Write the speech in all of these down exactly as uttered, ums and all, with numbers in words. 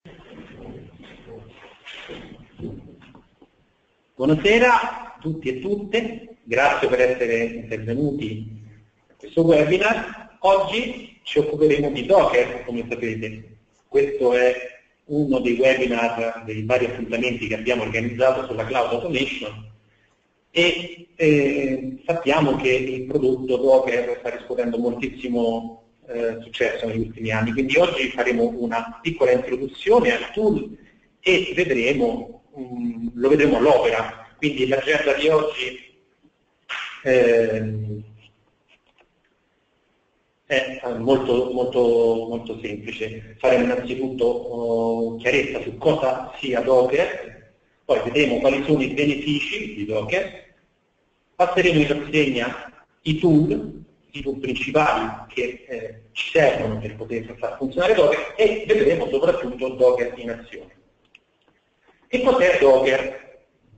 Buonasera a tutti e tutte, grazie per essere intervenuti a questo webinar. Oggi ci occuperemo di Docker, come sapete. Questo è uno dei webinar, dei vari appuntamenti che abbiamo organizzato sulla Cloud Automation e eh, sappiamo che il prodotto Docker sta riscuotendo moltissimo eh, successo negli ultimi anni, quindi oggi faremo una piccola introduzione al tool e vedremo lo vedremo all'opera, quindi l'agenda di oggi eh, è molto, molto, molto semplice. Faremo innanzitutto oh, chiarezza su cosa sia Docker, poi vedremo quali sono i benefici di Docker, passeremo in rassegna i tool, i tool principali che eh, ci servono per poter far funzionare Docker e vedremo soprattutto Docker in azione. Che cos'è Docker?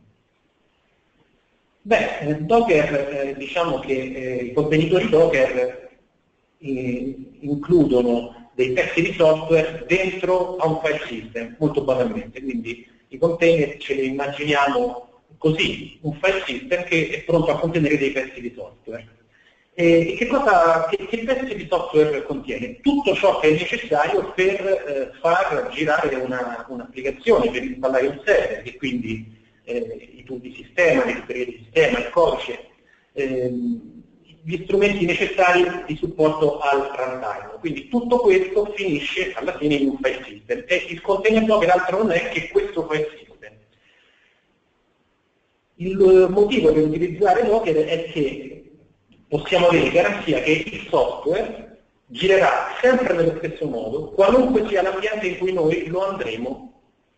Beh, Docker, eh, diciamo che eh, i contenitori Docker eh, includono dei pezzi di software dentro a un file system, molto banalmente, quindi i container ce li immaginiamo così, un file system che è pronto a contenere dei pezzi di software. E che, cosa, che, che pezzi di software contiene? Tutto ciò che è necessario per eh, far girare un'applicazione, un per installare un server, e quindi eh, i tool di sistema, le librerie di sistema, il codice, ehm, gli strumenti necessari di supporto al runtime. Quindi tutto questo finisce alla fine in un file system e il container Docker altro non è che questo file system. Il motivo per utilizzare Docker è che possiamo avere garanzia che il software girerà sempre nello stesso modo, qualunque sia l'ambiente in cui noi lo andremo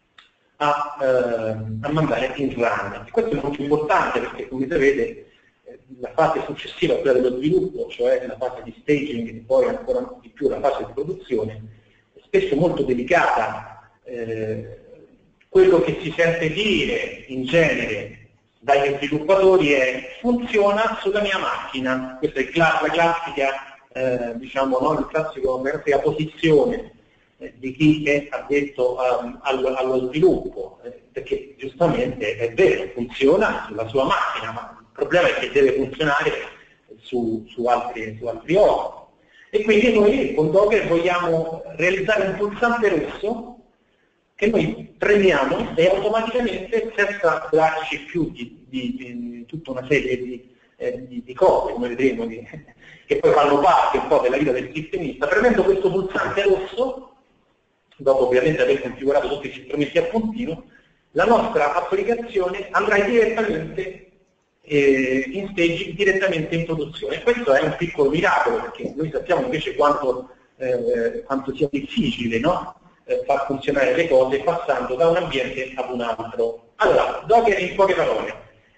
a, eh, a mandare in run. E questo è molto importante perché, come sapete, la fase successiva a quella dello sviluppo, cioè la fase di staging e poi ancora di più la fase di produzione, è spesso molto delicata. Eh, quello che si sente dire in genere dagli sviluppatori è funziona sulla mia macchina, questa è la classica, eh, diciamo, no, il classico, la classica posizione eh, di chi è addetto um, allo, allo sviluppo, eh, perché giustamente è vero, funziona sulla sua macchina, ma il problema è che deve funzionare su, su altri, su altri organi. E quindi noi con Docker vogliamo realizzare un pulsante rosso che noi premiamo e automaticamente, senza darci più di, di, di tutta una serie di, eh, di, di cose, come vedremo, di, che poi fanno parte un po' della vita del sistemista, premendo questo pulsante rosso, dopo ovviamente aver configurato tutti gli strumenti a puntino, la nostra applicazione andrà direttamente eh, in staging, direttamente in produzione. Questo è un piccolo miracolo, perché noi sappiamo invece quanto, eh, quanto sia difficile, no? Far funzionare le cose passando da un ambiente ad un altro. Allora, Docker in poche parole: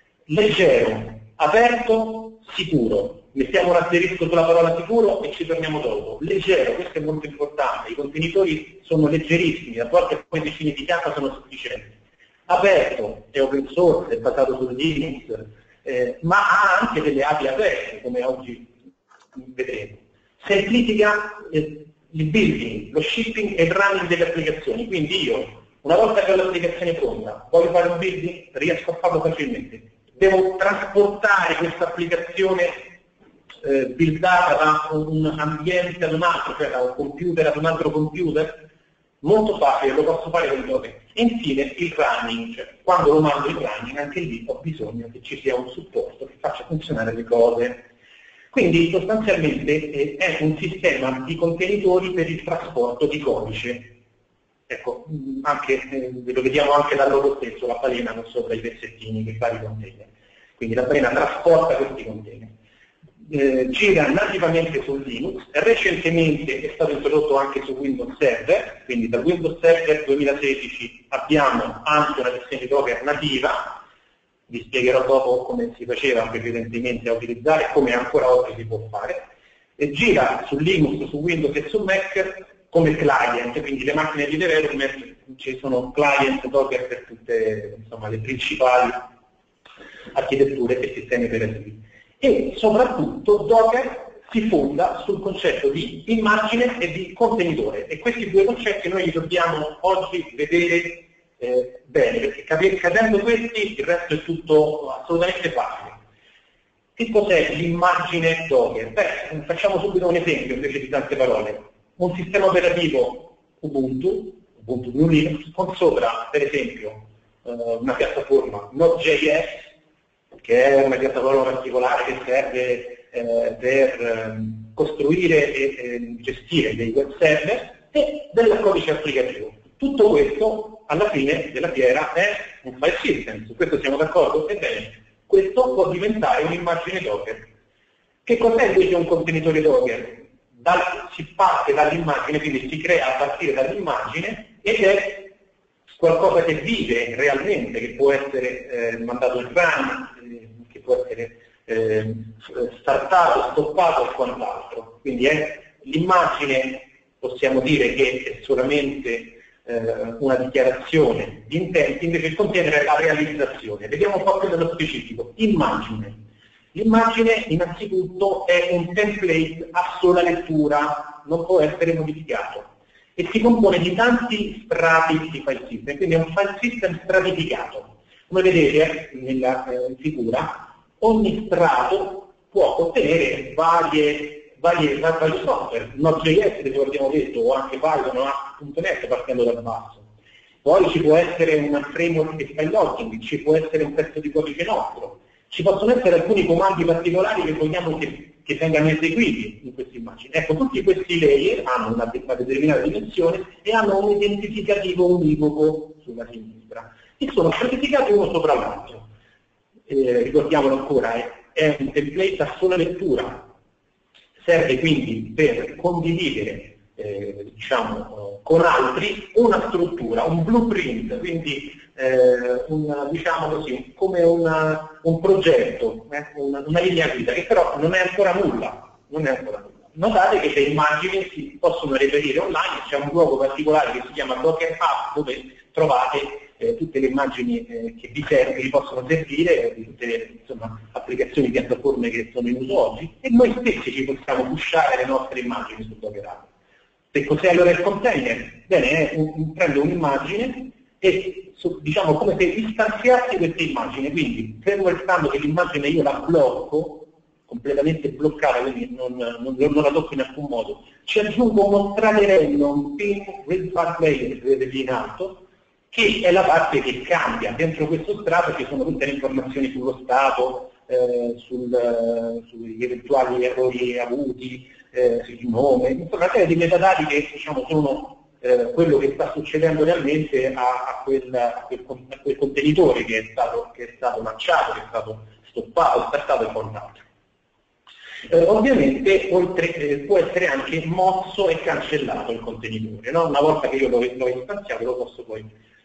leggero, aperto, sicuro. Mettiamo un asterisco sulla parola sicuro e ci torniamo dopo. Leggero, questo è molto importante, i contenitori sono leggerissimi, a volte poi decine di K sono sufficienti. Aperto, è open source, è basato su Linux, eh, ma ha anche delle A P I aperte, come oggi vedremo. Semplifica eh, il building, lo shipping e il running delle applicazioni, quindi io, una volta che ho l'applicazione pronta, voglio fare un building, riesco a farlo facilmente. Devo trasportare questa applicazione eh, buildata da un ambiente ad un altro, cioè da un computer ad un altro computer, molto facile, lo posso fare con Docker. E infine il running, cioè quando lo mando il running, anche lì ho bisogno che ci sia un supporto che faccia funzionare le cose. Quindi sostanzialmente eh, è un sistema di contenitori per il trasporto di codice. Ecco, anche, eh, lo vediamo anche dal logo stesso, la balena non sopra i pezzettini che fa i container. Quindi la balena trasporta questi container. Eh, gira nativamente su Linux, recentemente è stato introdotto anche su Windows Server, quindi da Windows Server duemilasedici abbiamo anche una versione di Docker nativa. Vi spiegherò dopo come si faceva precedentemente a utilizzare e come ancora oggi si può fare. E gira su Linux, su Windows e su Mac come client, quindi le macchine di development, ci sono client Docker per tutte, insomma, le principali architetture e sistemi operativi. E soprattutto Docker si fonda sul concetto di immagine e di contenitore, e questi due concetti noi li dobbiamo oggi vedere eh, bene, perché capire, capendo questi il resto è tutto assolutamente facile. Che cos'è l'immagine Docker? Beh, facciamo subito un esempio invece di tante parole. Un sistema operativo Ubuntu, Ubuntu New Linux, con sopra, per esempio, eh, una piattaforma Node.js, che è una piattaforma particolare che serve eh, per eh, costruire e eh, gestire dei web server, e del codice applicativo. Tutto questo, alla fine della fiera, è un file system. Su questo siamo d'accordo? Ebbene, questo può diventare un'immagine Docker. Che cos'è invece un contenitore Docker? Dal, si parte dall'immagine, quindi si crea a partire dall'immagine, ed è qualcosa che vive realmente, che può essere eh, mandato in run, eh, che può essere eh, startato, stoppato e quant'altro. Quindi è l'immagine, possiamo dire che è solamente eh, una dichiarazione di intenti, invece il container è la realizzazione. Vediamo un po' più nello specifico. Immagine. L'immagine innanzitutto è un template a sola lettura, non può essere modificato, e si compone di tanti strati di file system, quindi è un file system stratificato. Come vedete nella eh, figura, ogni strato può contenere varie, varie, vari software, Node.js che abbiamo detto, o anche Python o A punto net partendo dal basso. Poi ci può essere un framework di file logging, ci può essere un pezzo di codice nostro, ci possono essere alcuni comandi particolari che vogliamo che, che vengano eseguiti in queste immagini. Ecco, tutti questi layer hanno una, una determinata dimensione e hanno un identificativo univoco sulla sinistra, e sono stratificati uno sopra l'altro. Eh, ricordiamolo ancora, è, è un template a sola lettura, serve quindi per condividere eh, diciamo, con altri una struttura, un blueprint, quindi Eh, un, diciamo così, come una, un progetto, eh, una, una linea guida, che però non è ancora nulla, non è ancora nulla. Notate che le immagini si possono reperire online, c'è un luogo particolare che si chiama Docker Hub, dove trovate eh, tutte le immagini eh, che vi, serve, vi possono servire, di tutte le insomma, applicazioni, piattaforme che sono in uso oggi, e noi stessi ci possiamo pushare le nostre immagini su Docker Hub. Che cos'è allora il container? Bene, è un, prendo un'immagine e diciamo come se istanziassi questa immagine, quindi fermo restando che l'immagine io la blocco, completamente bloccata, quindi non, non, non la tocco in alcun modo, ci aggiungo uno straterello, un pin read part layer, vedete lì in alto, che è la parte che cambia. Dentro questo strato ci sono tutte le informazioni sullo stato, eh, sul, eh, sugli eventuali errori avuti, eh, sul nome, insomma una serie di metadati che diciamo sono Eh, quello che sta succedendo realmente a, a, quel, a, quel, a quel contenitore che è stato, che è stato lanciato, che è stato stoppato, startato e quant'altro. Eh, ovviamente oltre, eh, può essere anche mosso e cancellato il contenitore, no? Una volta che io l'ho istanziato lo posso poi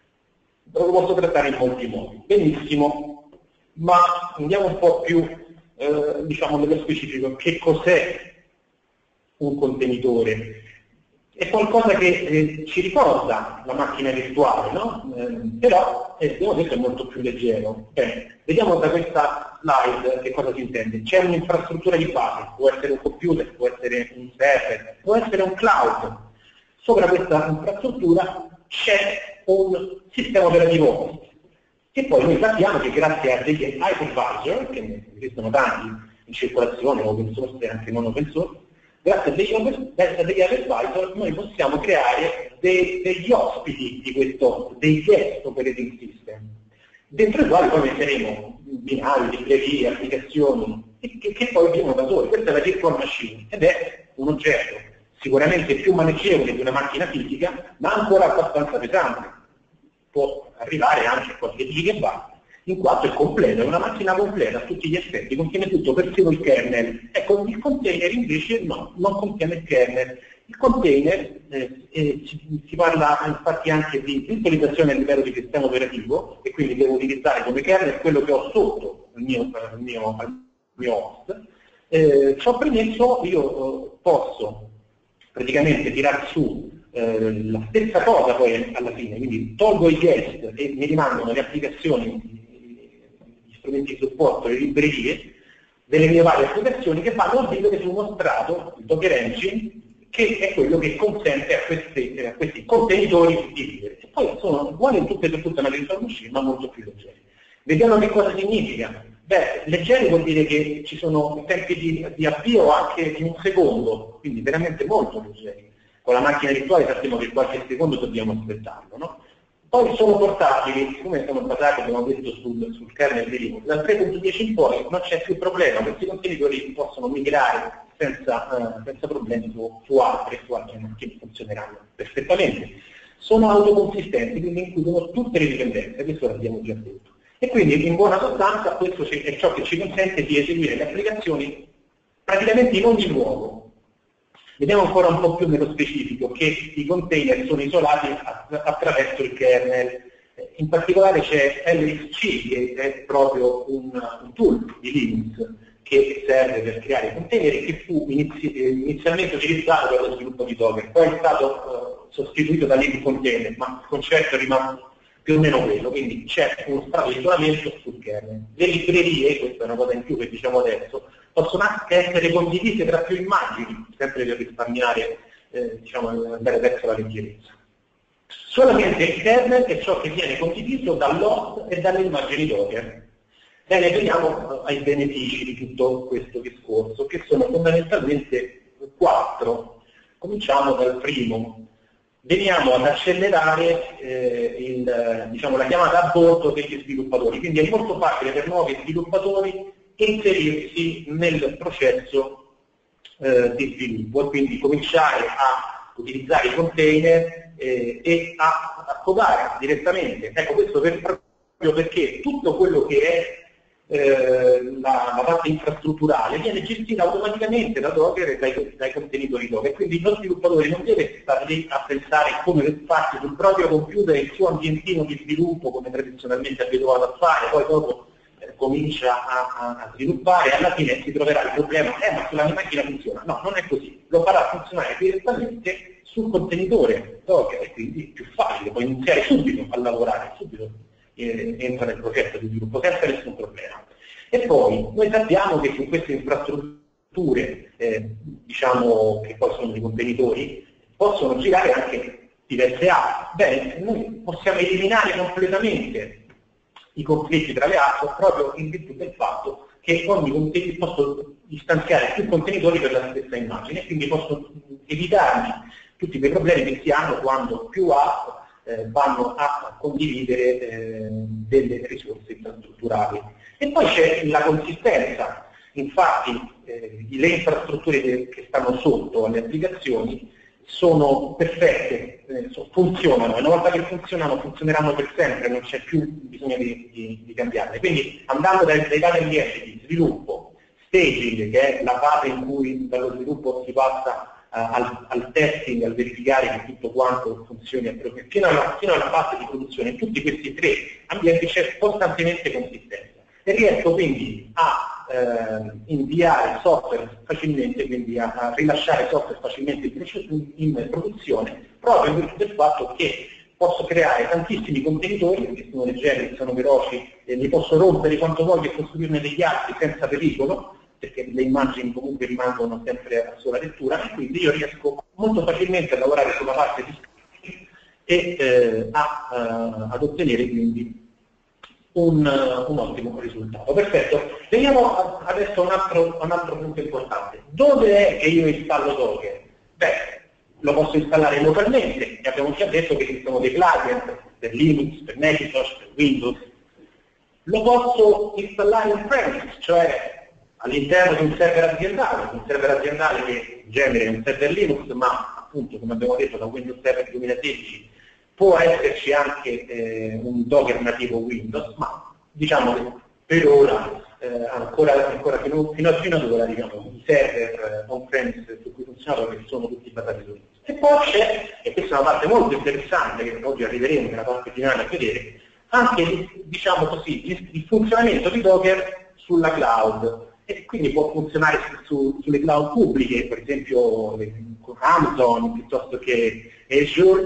lo posso trattare in molti modi. Benissimo, ma andiamo un po' più eh, diciamo nello specifico. Che cos'è un contenitore? È qualcosa che eh, ci ricorda la macchina virtuale, no? Eh, però eh, abbiamo detto è molto più leggero. Bene, vediamo da questa slide che cosa si intende. C'è un'infrastruttura di base, può essere un computer, può essere un server, può essere un cloud. Sopra questa infrastruttura c'è un sistema operativo, che poi noi sappiamo che grazie a degli hypervisor, che ne esistono tanti in circolazione, open source e anche non open source, grazie a degli, a degli hypervisor noi possiamo creare dei, degli ospiti di questo, dei guest operating system, dentro i quali poi metteremo binari, librerie, applicazioni, che, che poi vivono da soli. Questa è la virtual machine, ed è un oggetto sicuramente più maneggevole di una macchina fisica, ma ancora abbastanza pesante. Può arrivare anche a qualche gigabyte, in quanto è completa, è una macchina completa a tutti gli effetti, contiene tutto, persino il kernel. Ecco, il container invece no, non contiene il kernel. Il container, eh, eh, si, si parla infatti anche di virtualizzazione a livello di sistema operativo, e quindi devo utilizzare come kernel quello che ho sotto il mio, il mio, il mio host. Eh, ciò premesso, io eh, posso praticamente tirare su eh, la stessa cosa poi alla fine, quindi tolgo i guest e mi rimangono le applicazioni, strumenti di supporto, le librerie, delle mie varie applicazioni che vanno a vivere su uno strato, il Docker Engine, che è quello che consente a questi, a questi contenitori di vivere. E poi sono uguali in tutte e tutte una virtual machine, ma molto più leggeri. Vediamo che cosa significa. Beh, leggeri vuol dire che ci sono tempi di, di avvio anche di un secondo, quindi veramente molto leggeri. Con la macchina virtuale sappiamo che qualche secondo dobbiamo aspettarlo, no? Poi sono portabili, siccome sono basati, abbiamo detto, sul, sul kernel di Linux, dal tre punto dieci in poi non c'è più problema, questi contenitori possono migrare senza, uh, senza problemi su, su altre, su altre macchine, funzioneranno perfettamente. Sono autoconsistenti, quindi includono tutte le dipendenze, questo l'abbiamo già detto. E quindi in buona sostanza questo è ciò che ci consente di eseguire le applicazioni praticamente in ogni luogo. Vediamo ancora un po' più nello specifico che i container sono isolati attraverso il kernel. In particolare c'è L X C, che è proprio un, un tool di Linux che serve per creare i container e che fu inizi, inizialmente utilizzato per lo sviluppo di Docker. Poi è stato uh, sostituito da Lib Container, ma il concetto è rimasto più o meno quello, quindi c'è uno strato di isolamento sul kernel. Le librerie, questa è una cosa in più che diciamo adesso, possono anche essere condivise tra più immagini, sempre per risparmiare, eh, diciamo, andare verso la leggerezza. Solamente il kernel è ciò che viene condiviso dall'host e dalle immagini Docker. Bene, vediamo ai benefici di tutto questo discorso, che sono fondamentalmente quattro. Cominciamo dal primo. Veniamo ad accelerare eh, il, diciamo, la chiamata a bordo degli sviluppatori, quindi è molto facile per nuovi sviluppatori inserirsi nel processo eh, di sviluppo e quindi cominciare a utilizzare i container eh, e a, a codare direttamente. Ecco, questo per, proprio perché tutto quello che è eh, la, la parte infrastrutturale viene gestita automaticamente da Docker e dai, dai contenitori Docker, quindi lo sviluppatore non deve stare lì a pensare come farsi sul proprio computer il suo ambientino di sviluppo come tradizionalmente è abituato a fare, poi dopo eh, comincia a, a, a sviluppare e alla fine si troverà il problema, eh ma sulla mia macchina funziona. No, non è così, lo farà funzionare direttamente sul contenitore Docker e quindi è più facile, puoi iniziare subito a lavorare, subito eh, entra nel processo di sviluppo senza nessun problema. E poi noi sappiamo che su queste infrastrutture, eh, diciamo che poi sono dei contenitori, possono girare anche diverse app. Bene, noi possiamo eliminare completamente i conflitti tra le app proprio in virtù del fatto che ogni contenitore posso istanziare più contenitori per la stessa immagine e quindi posso evitarmi tutti quei problemi che si hanno quando più app eh, vanno a condividere eh, delle risorse infrastrutturali. E poi c'è la consistenza, infatti eh, le infrastrutture che, che stanno sotto alle applicazioni sono perfette, eh, funzionano, e una volta che funzionano funzioneranno per sempre, non c'è più bisogno di, di, di cambiarle. Quindi andando dai, dai vari ambienti di sviluppo, staging, che è la fase in cui dallo sviluppo si passa uh, al, al testing, al verificare che tutto quanto funzioni, fino alla, fino alla fase di produzione, in tutti questi tre ambienti c'è costantemente consistenza. E riesco quindi a eh, inviare software facilmente, quindi a, a rilasciare software facilmente in, in produzione, proprio in virtù del fatto che posso creare tantissimi contenitori, perché sono leggeri, sono veloci, e li posso rompere quanto voglio e costruirne degli altri senza pericolo, perché le immagini comunque rimangono sempre a sola lettura, e quindi io riesco molto facilmente a lavorare sulla parte di script e eh, a, uh, ad ottenere quindi Un, un ottimo risultato. Perfetto. Veniamo adesso a un altro, un altro punto importante. Dove è che io installo Docker? Beh, lo posso installare localmente, e abbiamo già detto che esistono dei client per Linux, per Macintosh, per Windows. Lo posso installare in premise, cioè all'interno di un server aziendale, un server aziendale che genera un server Linux, ma appunto, come abbiamo detto, da Windows Server duemilasedici può esserci anche eh, un Docker nativo Windows, ma diciamo che per ora, eh, ancora, ancora fino, fino, a, fino ad ora, diciamo, i server eh, on-premise su cui funzionano che sono tutti basati su Linux. E poi c'è, e questa è una parte molto interessante che oggi arriveremo nella parte finale a vedere, anche diciamo così, il, il funzionamento di Docker sulla cloud. E quindi può funzionare su, sulle cloud pubbliche, per esempio Amazon piuttosto che Azure,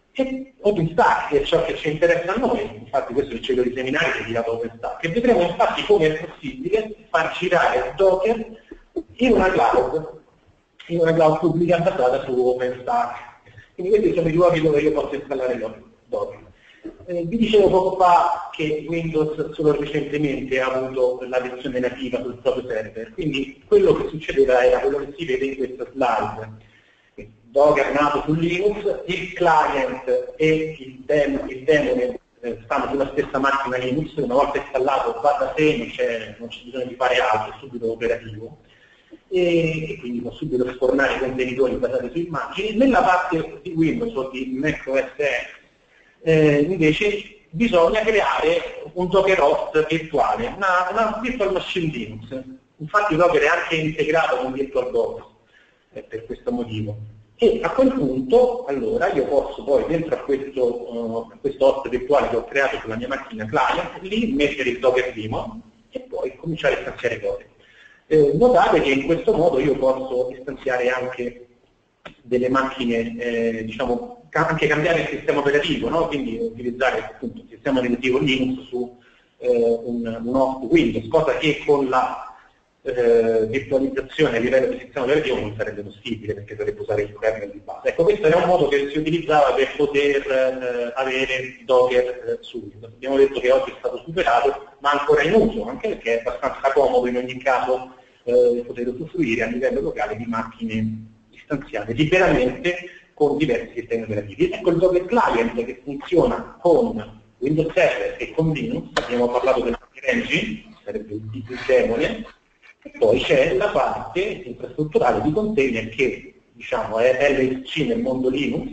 e OpenStack è ciò che ci interessa a noi, infatti questo è il ciclo di seminari dedicato a OpenStack, e vedremo infatti come è possibile far girare Docker in una cloud, in una cloud pubblica basata su OpenStack. Quindi questi sono i luoghi dove io posso installare Docker. Eh, vi dicevo poco fa che Windows solo recentemente ha avuto la versione nativa sul proprio server, quindi quello che succedeva era quello che si vede in questa slide. Docker nato su Linux, il client e il demo, il demo eh, stanno sulla stessa macchina Linux, una volta installato va da sé, non c'è bisogno di fare altro, è subito operativo, e, e quindi può subito sfornare contenitori basati su immagini. Nella parte di Windows o di macOS X eh, invece bisogna creare un Docker host virtuale, una, una virtual machine Linux. Infatti Docker è anche integrato con VirtualBox eh, per questo motivo. E a quel punto, allora, io posso poi dentro a questo, uh, a questo host virtuale che ho creato sulla mia macchina client, lì mettere il Docker daemon e poi cominciare a istanziare cose. Eh, notate che in questo modo io posso istanziare anche delle macchine, eh, diciamo, ca anche cambiare il sistema operativo, no? Quindi utilizzare appunto il sistema operativo Linux su eh, un, un host Windows, cosa che con la Eh, virtualizzazione a livello di sistema operativo non sarebbe possibile perché dovrebbe usare il kernel di base. Ecco, questo era un modo che si utilizzava per poter eh, avere Docker eh, su Windows. Abbiamo detto che oggi è stato superato, ma ancora in uso, anche perché è abbastanza comodo in ogni caso eh, poter usufruire a livello locale di macchine istanziate liberamente con diversi sistemi operativi. Ecco il Docker Client che funziona con Windows Server e con Linux. Abbiamo parlato del Docker Engine, sarebbe il tipo demone. E poi c'è la parte infrastrutturale di container che diciamo, è L S C nel mondo Linux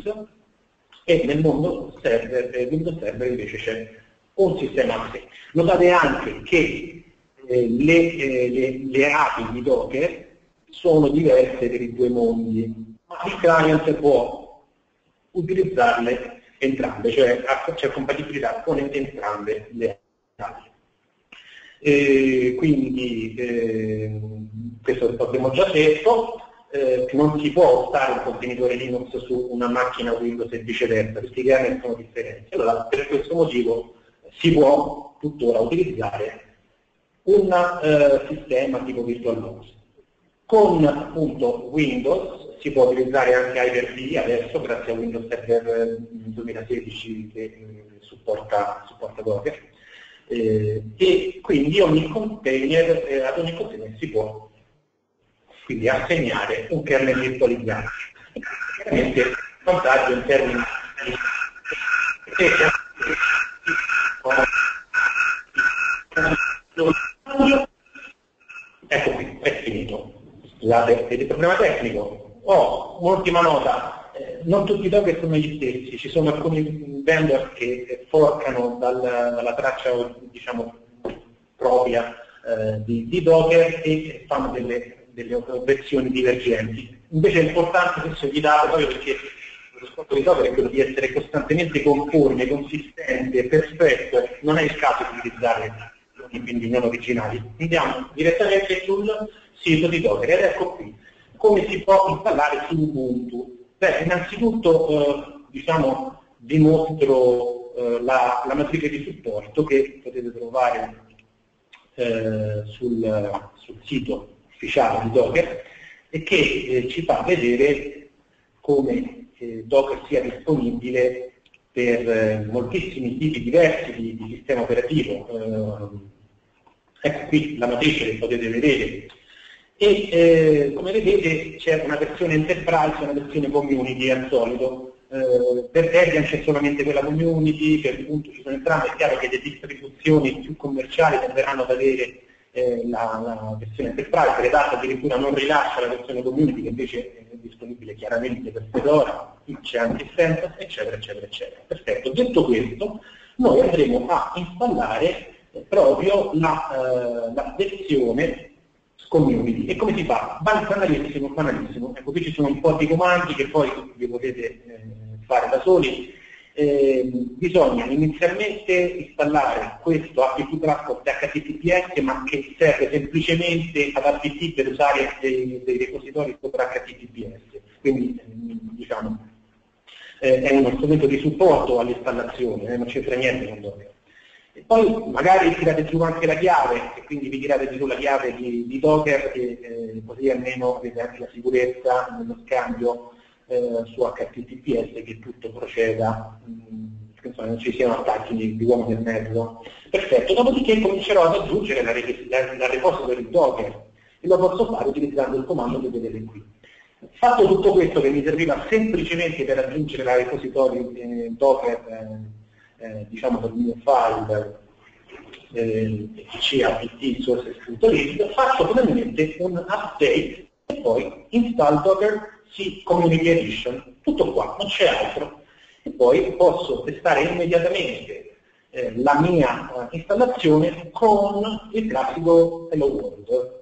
e nel mondo server, eh, Windows Server invece c'è un sistema a sé. Notate anche che eh, le, eh, le, le A P I di Docker sono diverse per i due mondi, ma il client può utilizzarle entrambe, cioè c'è compatibilità con entrambe le A P I. E quindi eh, questo l'abbiamo già detto, eh, non si può stare un contenitore Linux su una macchina Windows e viceversa, questi kernel sono differenti. Allora per questo motivo si può tuttora utilizzare un eh, sistema tipo VirtualBox. Con appunto Windows si può utilizzare anche Hyper-V adesso grazie a Windows Server duemilasedici che eh, supporta, supporta Docker. Eh, e quindi ogni container, eh, ad ogni container si può quindi assegnare un kernel virtualizzato. Chiaramente il vantaggio in termini di ecco qui, è finito. Scusate per il problema tecnico. Oh, un'ultima nota. Eh, non tutti i Docker sono gli stessi, ci sono alcuni vendor che forcano dal, dalla traccia diciamo, propria eh, di, di Docker e fanno delle, delle versioni divergenti. Invece è importante che si evitato proprio perché lo scopo di Docker è quello di essere costantemente conforme, consistente, perfetto, non è il caso di utilizzare quindi non originali. Andiamo direttamente sul sito di Docker ed ecco qui come si può installare su Ubuntu. Beh, innanzitutto eh, diciamo, dimostro eh, la, la matrice di supporto che potete trovare eh, sul, sul sito ufficiale di Docker e che eh, ci fa vedere come eh, Docker sia disponibile per eh, moltissimi tipi diversi di, di sistema operativo. Eh, ecco qui la matrice che potete vedere. E eh, come vedete c'è una versione enterprise e una versione community al solito. Eh, per Debian c'è solamente quella community, per Ubuntu ci sono entrambe. È chiaro che le distribuzioni più commerciali tenderanno ad avere eh, la, la versione enterprise. Red Hat addirittura non rilascia la versione community che invece è disponibile chiaramente per Fedora, c'è anche Stentos, eccetera, eccetera, eccetera. Perfetto, detto questo, noi andremo a installare eh, proprio la, eh, la versione community. E come si fa? Banalissimo, banalissimo. Ecco, qui ci sono un po' di comandi che poi vi potete eh, fare da soli. Eh, bisogna inizialmente installare questo A P T Transport H T T P S, ma che serve semplicemente ad A P T per usare dei, dei repositori sopra H T T P S. Quindi, diciamo, eh, è uno strumento di supporto all'installazione, eh, non c'entra niente con Docker. E poi magari tirate giù anche la chiave, e quindi vi tirate giù la chiave di, di Docker, e eh, così almeno avete anche la sicurezza nello scambio eh, su H T T P S che tutto proceda, mh, che insomma, non ci siano attacchi di, di uomo nel mezzo. Perfetto, dopodiché comincerò ad aggiungere la, la, la repository Docker, e lo posso fare utilizzando il comando che vedete qui. Fatto tutto questo, che mi serviva semplicemente per aggiungere la repository eh, Docker, eh, eh, diciamo per il mio file eh, C apt sources.list, faccio finalmente un update e poi install Docker C Community Edition. Tutto qua, non c'è altro. E poi posso testare immediatamente eh, la mia eh, installazione con il classico Hello World.